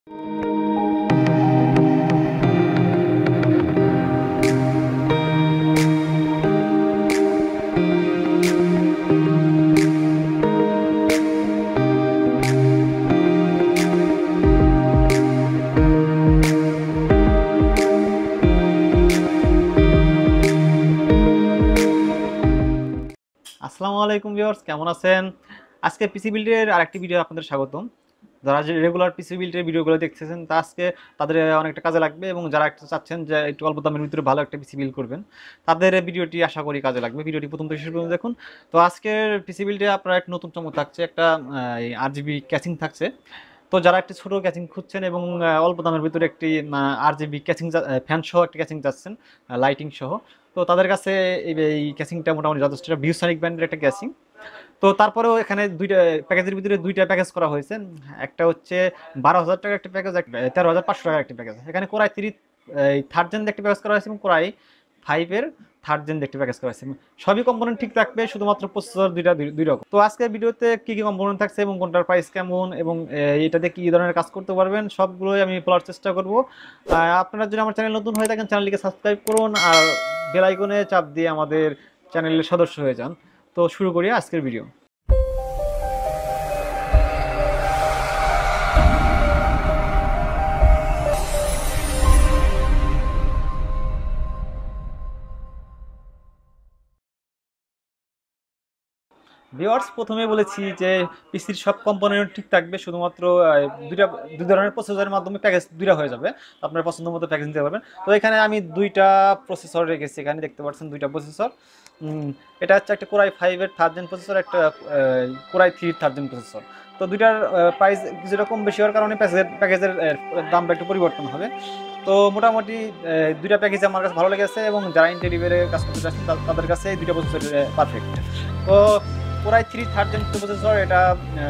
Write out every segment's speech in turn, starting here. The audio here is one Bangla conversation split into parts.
আসসালামু আলাইকুম ভিউয়ার্স, কেমন আছেন? আজকে পিসি বিল্ডের আরেকটি ভিডিও আপনাদের স্বাগতম। যারা যে রেগুলার পিসি বিল্ডের ভিডিওগুলো দেখতেছেন তা আজকে তাদের অনেকটা কাজে লাগবে, এবং যারা একটু চাচ্ছেন যে একটু অল্প দামের ভিতরে ভালো একটা পিসি বিল্ড করবেন তাদের ভিডিওটি আশা করি কাজে লাগবে। ভিডিওটি প্রথম থেকে শেষ পর্যন্ত দেখুন। তো আজকের পিসি বিল্ডে আপনার একটা নতুন চমক থাকছে, একটা 8 জিবি ক্যাচিং থাকছে। তো যারা একটি ছোট ক্যাচিং খুঁজছেন এবং অল্প দামের ভিতরে একটি 8 জিবি ক্যাচিং ফ্যান সহ একটি ক্যাচিং চাচ্ছেন, লাইটিং সহ, তো তাদের কাছে এই ক্যাচিংটা মোটামুটি যথেষ্ট। ভিউসনিক ব্র্যান্ডের একটা ক্যাচিং। তো তারপরেও এখানে দুইটা প্যাকেজের ভিতরে দুইটা প্যাকেজ করা হয়েছে। একটা হচ্ছে 12,000 টাকার একটা প্যাকেজ, 13,500 টাকার একটা প্যাকেজ। এখানে কোরাই 3 থার্ড জেন একটি প্যাকেজ করা হয়েছে এবং কোরাই 5-এর থার্ড জেন একটি প্যাকেজ করা হয়েছে। সবই কম্পোনেন্ট ঠিক থাকবে, শুধুমাত্র প্রসেসর দুই রকম। তো আজকে ভিডিওতে কি কি কম্পোনেন্ট থাকছে এবং কোনটার প্রাইস কেমন এবং এটাতে কি ধরনের কাজ করতে পারবেন সবগুলোই আমি বলার চেষ্টা করব। আপনারা যদি আমার চ্যানেল নতুন হয়ে থাকেন চ্যানেলটিকে সাবস্ক্রাইব করুন আর বেল আইকনে চাপ দিয়ে আমাদের চ্যানেলের সদস্য হয়ে যান। তো শুরু করি আজকের ভিডিও। ভিউয়ার্স, প্রথমে বলেছি যে পিসির সব কম্পোনেন্ট ঠিক থাকবে, শুধুমাত্র দুই ধরনের প্রসেসরের মাধ্যমে প্যাকেজ দুইটা হয়ে যাবে। আপনার পছন্দ মতো প্যাকেজ নিতে পারবেন। তো এখানে আমি দুইটা প্রসেসর রেখেছি, এখানে দেখতে পাচ্ছেন দুইটা প্রসেসর। এটা হচ্ছে একটা কোরাই 5-এর থার্ড জেন প্রসেসর, একটা কোরাই 3-এর থার্ড জেন প্রসেসর। তো দুইটার প্রাইস কিছুটা কম বেশি হওয়ার কারণে প্যাকেজের দামটা একটু পরিবর্তন হবে। তো মোটামুটি দুইটা প্যাকেজ আমার কাছে ভালো লেগেছে, এবং যারা ইন্টেরিয়রে কাজ করতে চাচ্ছেন তাদের কাছে এই দুইটা প্রসেসর পারফেক্ট। তো কোরাই 3 থার্ড জেন প্রসেসর, এটা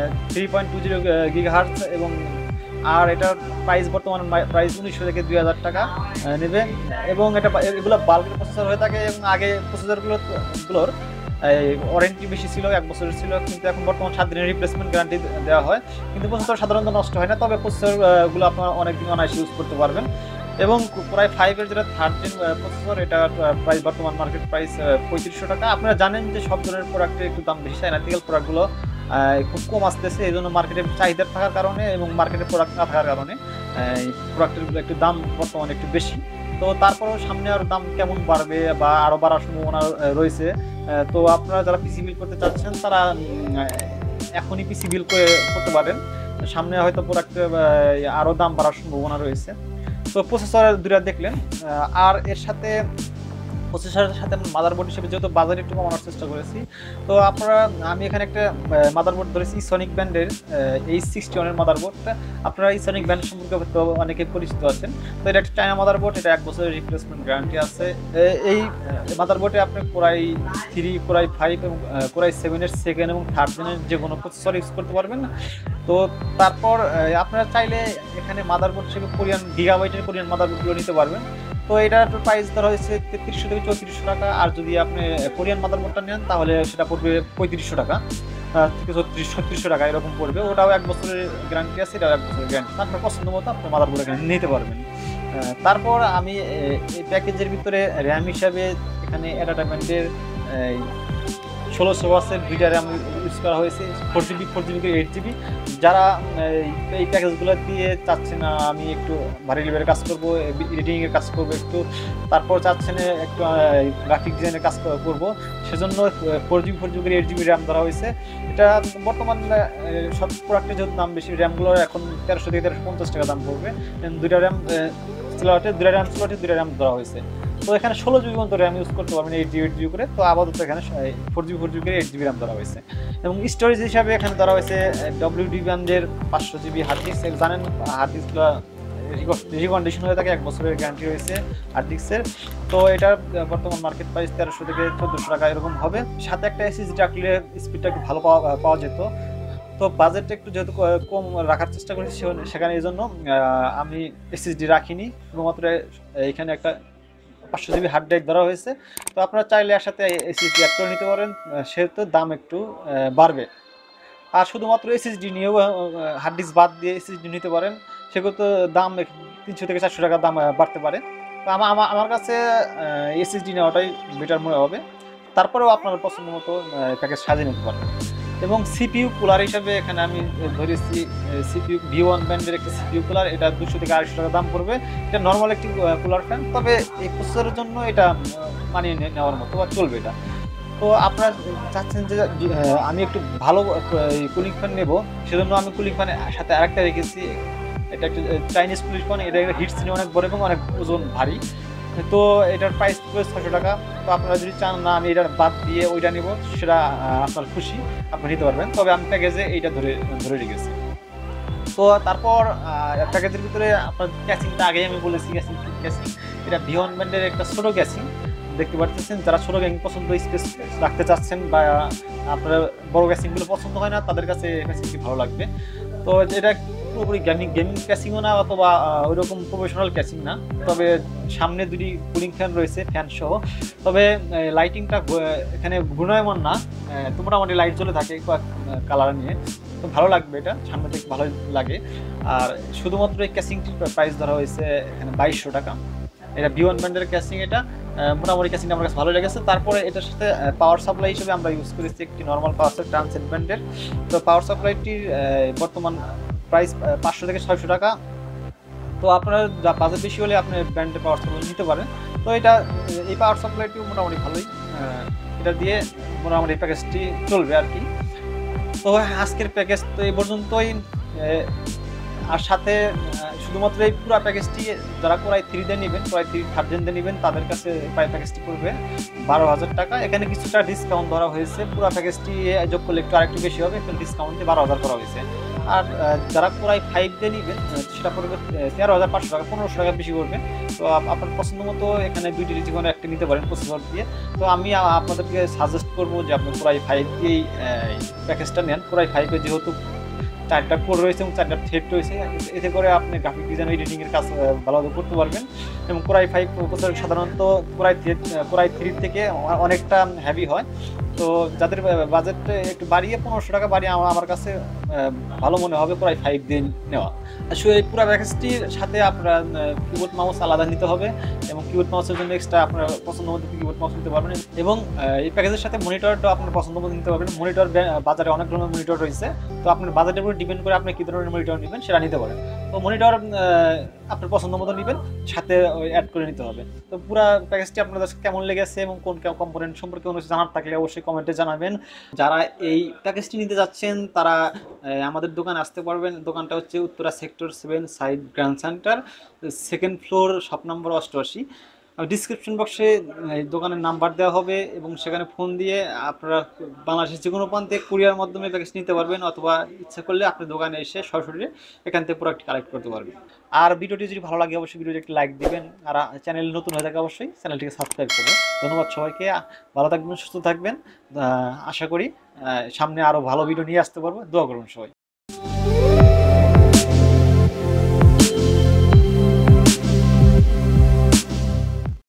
3.20 গিগাহার্টজ, এবং আর এটার প্রাইস বর্তমান প্রাইস 1900 থেকে 2000 টাকা নেবে। এবং এগুলো বাল্কের প্রসেসর হয়ে থাকে, এবং আগে প্রসেসরগুলোর ওয়ারেন্টি বেশি ছিল, 1 বছরের ছিল, কিন্তু এখন বর্তমান 7 দিনের রিপ্লেসমেন্ট গ্যারান্টি দেওয়া হয়। কিন্তু প্রসেসর সাধারণত নষ্ট হয় না, তবে প্রসেসরগুলো আপনারা অনেকদিন অনায়াসে ইউজ করতে পারবেন। এবং প্রায় 5-এর যেটা থার্ড জেন প্রসেসর, এটা প্রাইস বর্তমান মার্কেট প্রাইস 3500 টাকা। আপনারা জানেন যে সব ধরনের প্রোডাক্টের একটু দাম বেশি, অ্যানালিটিক্যাল প্রোডাক্টগুলো খুব কম আসতেছে, এই জন্য মার্কেটের চাহিদা থাকার কারণে এবং মার্কেটের প্রোডাক্ট না থাকার কারণে প্রোডাক্টের একটু দাম বর্তমানে একটু বেশি। তো তারপরেও সামনে আরও দাম কেমন বাড়বে বা আরও বাড়ার সম্ভাবনা রয়েছে। তো আপনারা যারা পিসি বিল করতে চাচ্ছেন তারা এখনই পিসি বিল করতে পারেন। সামনে হয়তো প্রোডাক্টে আরও দাম বাড়ার সম্ভাবনা রয়েছে। তো প্রসেসরের দুইটা দেখলেন, আর এর সাথে প্রসেসরের সাথে মাদারবোর্ড হিসেবে যেহেতু বাজারে একটু কমানোর চেষ্টা করেছি, তো আমি এখানে একটা মাদারবোর্ড ধরেছি ইসনিক ব্র্যান্ডের H61 এর মাদারবোর্ডটা। আপনারা ইসনিক ব্র্যান্ড সম্পর্কে হয়তো অনেকে পরিচিত আছেন। তো এটা একটা চায়না মাদারবোর্ড, এটা 1 বছরের রিপ্লেসমেন্ট গ্যারান্টি আছে। এই মাদারবোর্ডে আপনি কোরাই 3, কোরাই 5 এবং কোরাই 7-এর সেকেন্ড এবং থার্ড জেনের যে কোনো প্রসেসর ইউজ করতে পারবেন। তো তারপর আপনারা চাইলে এখানে মাদারবোর্ড হিসেবে গিগাবাইটের কোরিয়ান মাদারবোর্ডগুলো নিতে পারবেন। তো এটার প্রাইস ধরা হয়েছে 3300 থেকে 3400 টাকা। আর যদি আপনি কোরিয়ান মাদারবোর্ডটা নেন তাহলে সেটা পড়বে 3500 টাকা থেকে 3600 টাকা এরকম পড়বে। ওটাও 1 বছরের গ্যারান্টি আছে, এটাও 1 বছরের গ্যারান্টি। আপনার পছন্দ মতো আপনি মাদারবোর্ড এখানে নিতে পারবেন। তারপর আমি এই প্যাকেজের ভিতরে র্যাম হিসাবে এখানে অ্যাডাটামেন্টের 1600 ওয়াটসের দুইটা র্যাম ইউজ করা হয়েছে, 4GB 8GB। যারা এই প্যাকেজগুলো দিয়ে চাচ্ছেন আমি একটু ভারী লেভেলের কাজ করবো, এডিটিংয়ের কাজ করবো একটু, তারপর চাচ্ছেন একটু গ্রাফিক ডিজাইনের কাজ করব, সেজন্য 4GB 8GB র্যাম ধরা হয়েছে। এটা বর্তমান সব প্রোডাক্টের যেহেতু দাম বেশি, র্যামগুলোর এখন 1300 থেকে 1350 টাকা দাম পড়বে। দুইটা র্যাম দুইটা র্যাম ধরা হয়েছে। তো এখানে 16GB পর্যন্ত র্যাম ইউজ করতে পারবেন 8GB করে। তো আপাতত এখানে 4GB 8GB র্যাম ধরা হয়েছে। এবং স্টোরেজ হিসাবে এখানে ধরা হয়েছে WD ব্র্যান্ডের 500GB হার্ড ডিস্ক। জানেন হার্ড ডিস্কগুলো রিকন্ডিশন হয়ে থাকে, 1 বছরের গ্যারান্টি রয়েছে হার্ড ডিস্কের। তো এটার বর্তমান মার্কেট প্রাইস 1300 থেকে 1400 টাকা এরকম হবে। সাথে একটা SSD রাখলে স্পিডটা একটু ভালো পাওয়া যেত। তো বাজেটটা একটু যেহেতু কম রাখার চেষ্টা করেছি, সেখানে এই জন্য আমি SSD রাখিনি, শুধুমাত্র এখানে একটা 500GB হার্ড ড্রাইভ ধরা হয়েছে। তো আপনারা চাইলে একসাথে SSD অ্যাড করে নিতে পারেন, সেহেতু দাম একটু বাড়বে। আর শুধুমাত্র SSD নিয়েও হার্ড ডিস্ক বাদ দিয়ে SSD নিতে পারেন। সেগুলো তো দাম 300 থেকে 400 টাকা দাম বাড়তে পারে। তো আমার কাছে এসএসডি নেওয়াটাই বেটার মনে হবে। তারপরেও আপনার পছন্দ মতো প্যাকেজ সাজিয়ে নিতে পারবেন। এবং সিপিইউ কুলার হিসাবে এখানে আমি ধরেছি সিপিইউ V1 ব্র্যান্ডের একটা সিপিইউ কুলার, এটা 200 থেকে 250 টাকা দাম পড়বে। এটা নর্মাল একটি কুলার ফ্যান, তবে এই প্রসেসরের জন্য এটা মানিয়ে নেওয়ার মতো বা চলবে এটা। তো আপনারা চাচ্ছেন যে আমি একটু ভালো কুলিং ফ্যান নেব, সেজন্য আমি কুলিং ফ্যানের সাথে আরেকটা রেখেছি। এটা একটা চাইনিজ কুলিং ফ্যান, এটা হিট সিনে অনেক বড় এবং অনেক ওজন ভারী। তো এটার প্রাইস পড়বে 600 টাকা। তো আপনারা যদি চান না আমি এটার বাদ দিয়ে ওইটা নিব, সেটা আপনার খুশি, আপনি নিতে পারবেন। তবে আমি প্যাকেজে এইটা ধরে রেখেছি। তো তারপর প্যাকেজের ভিতরে আপনার ক্যাসিংটা আগেই আমি বলেছি, ক্যাসিং এটা V1 ব্র্যান্ডের একটা ছোট ক্যাসিং দেখতে পাচ্ছেন। যারা ছোট ক্যাসিং পছন্দ, স্পেস রাখতে চাচ্ছেন বা আপনার বড় ক্যাসিংগুলো পছন্দ হয় না, তাদের কাছে ক্যাসিংটি ভালো লাগবে। তো এটা পুরোপুরি গেমিং ক্যাসিংও না, অথবা ওইরকম প্রফেশনাল ক্যাসিং না। তবে সামনে দুটি কুলিং ফ্যান রয়েছে, ফ্যান সহ। তবে লাইটিংটা এখানে ঘূর্ণায়মান না, তো মোটামুটি লাইট জ্বলে থাকে কালার নিয়ে, তো ভালো লাগবে, এটা সামনে থেকে ভালো লাগে। আর শুধুমাত্র এই ক্যাসিংটির প্রাইস ধরা হয়েছে এখানে 2200 টাকা। এটা V1 ব্র্যান্ডের ক্যাসিং, এটা মোটামুটি ক্যাসিংটা আমার কাছে ভালো লেগেছে। তারপরে এটার সাথে পাওয়ার সাপ্লাই হিসেবে আমরা ইউজ করেছি একটি নর্মাল পাওয়ার সাপ্লাই ট্রান্সেট ব্র্যান্ডের। তো পাওয়ার সাপ্লাইটির বর্তমান প্রাইস 500 থেকে 600 টাকা। তো আপনার যা বাজেট বেশি হলে আপনি ব্র্যান্ডের পাওয়ার সাপ্লাই নিতে পারেন। তো এটা এই পাওয়ার সাপ্লাইটিও মোটামুটি ভালোই, এটা দিয়ে মোটামুটি প্যাকেজটি চলবে আর কি। তো আজকের প্যাকেজ তো এই পর্যন্তই। আর সাথে শুধুমাত্র এই পুরো প্যাকেজটি যারা কোরাই 3 দিয়ে নেবেন, কোরাই 3 থার্ড জেন দিয়ে নেবেন, তাদের কাছে প্যাকেজটি পড়বে 12,000 টাকা। এখানে কিছুটা ডিসকাউন্ট ধরা হয়েছে, পুরো প্যাকেজটি যোগ করলে একটু আরেকটু বেশি হবে, কিন্তু ডিসকাউন্টে 12,000 করা হয়েছে। আর যারা কোরাই 5 দিয়ে নেবেন সেটা পড়বে 13,500 টাকা, 1500 টাকা বেশি পড়বে। তো আপনার পছন্দ মতো এখানে দুইটি যে কোনো একটা নিতে পারেন প্রসেসর দিয়ে। তো আমি আপনাদেরকে সাজেস্ট করবো যে আপনি কোরাই 5 দিয়েই প্যাকেজটা নেন। কোরাই 5 এ যেহেতু 4টা কোর রয়েছে এবং 4টা থ্রেড রয়েছে, এতে করে আপনি গ্রাফিক ডিজাইন এডিটিং এর কাজ ভালোভাবে করতে পারবেন। এবং কোরাই 5 প্রসেসর সাধারণত কোরাই 3 থেকে অনেকটা হেভি হয়। তো যাদের বাজেট একটু বাড়িয়ে 1500 টাকা বাড়িয়ে আমার কাছে ভালো মনে হবে কোরাই 5 দিয়ে নেওয়া। আসলে এই পুরো প্যাকেজটির সাথে আপনার কিবোর্ড মাউস আলাদা নিতে হবে, এবং কিবোর্ড মাউসের জন্য এক্সট্রা আপনার পছন্দ মতো কিবোর্ড মাউস নিতে পারবেন। এবং এই প্যাকেজের সাথে মনিটরটাও আপনার পছন্দ মতো নিতে পারবেন। মনিটর বাজারে অনেক ধরনের মনিটর রয়েছে, তো আপনার বাজেটের উপর ডিপেন্ড করে আপনি কী ধরনের মনিটর নেবেন সেটা নিতে পারেন। তো মনিটর আপনার পছন্দ মতো নেবেন, সাথে অ্যাড করে নিতে হবে। তো পুরো প্যাকেজটি আপনাদের কেমন লেগেছে এবং কোন কম্পোনেন্ট সম্পর্কে কোনো কিছু জানার থাকলে অবশ্যই কমেন্টে জানাবেন। যারা এই প্যাকেজটি নিতে যাচ্ছেন তারা আমাদের দোকানে আসতে পারবেন। দোকানটা হচ্ছে Uttara sector 7 side grand centre, 2nd floor, shop number 88। Description বক্সে দোকানের নাম্বার দেওয়া হবে, এবং সেখানে ফোন দিয়ে আপনারা বাংলাদেশের যে কোনো প্রান্তে কুরিয়ার মাধ্যমে প্যাকেজ নিতে পারবেন, অথবা ইচ্ছা করলে আপনি দোকানে এসে সরাসরি এখান থেকে প্রোডাক্ট কালেক্ট করতে পারবেন। আর ভিডিওটি যদি ভালো লাগে অবশ্যই ভিডিওটি একটি লাইক দিবেন, আর চ্যানেল নতুন হয়ে থাকে অবশ্যই চ্যানেলটিকে সাবস্ক্রাইব করবেন। ধন্যবাদ সবাইকে, ভালো থাকবেন, সুস্থ থাকবেন। আশা করি সামনে আরও ভালো ভিডিও নিয়ে আসতে পারবো। দোয়া করুন সবাই।